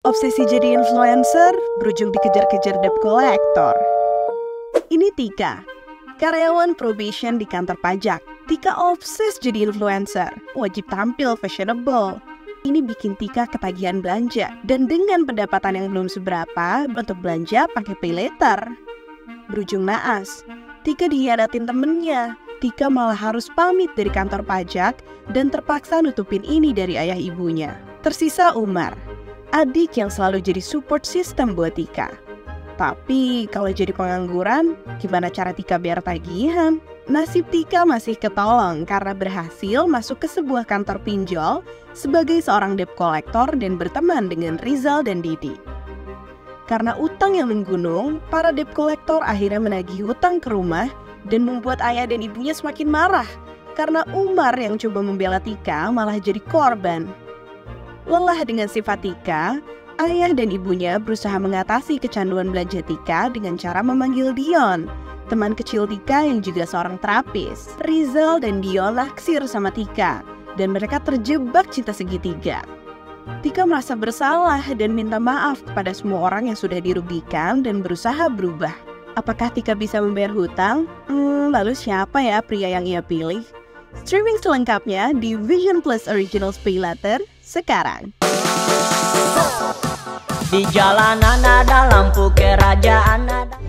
Obsesi jadi influencer berujung dikejar-kejar debt collector. Ini Tika, karyawan probation di kantor pajak. Tika obses jadi influencer, wajib tampil fashionable. Ini bikin Tika ketagihan belanja, dan dengan pendapatan yang belum seberapa untuk belanja pakai pay later. Berujung naas, Tika dihianatin temennya. Tika malah harus pamit dari kantor pajak dan terpaksa nutupin ini dari ayah ibunya. Tersisa Umar, adik yang selalu jadi support system buat Tika. Tapi kalau jadi pengangguran, gimana cara Tika bayar tagihan? Nasib Tika masih ketolong karena berhasil masuk ke sebuah kantor pinjol sebagai seorang debt collector dan berteman dengan Rizal dan Didi. Karena utang yang menggunung, para debt collector akhirnya menagih hutang ke rumah dan membuat ayah dan ibunya semakin marah karena Umar yang coba membela Tika malah jadi korban. Lelah dengan sifat Tika, ayah dan ibunya berusaha mengatasi kecanduan belanja Tika dengan cara memanggil Dion, teman kecil Tika yang juga seorang terapis. Rizal dan Dion naksir sama Tika, dan mereka terjebak cinta segitiga. Tika merasa bersalah dan minta maaf kepada semua orang yang sudah dirugikan dan berusaha berubah. Apakah Tika bisa membayar hutang? Lalu siapa ya pria yang ia pilih? Streaming selengkapnya di Vision Plus Originals Pay Later sekarang. Di jalanan ada lampu kerajaan ada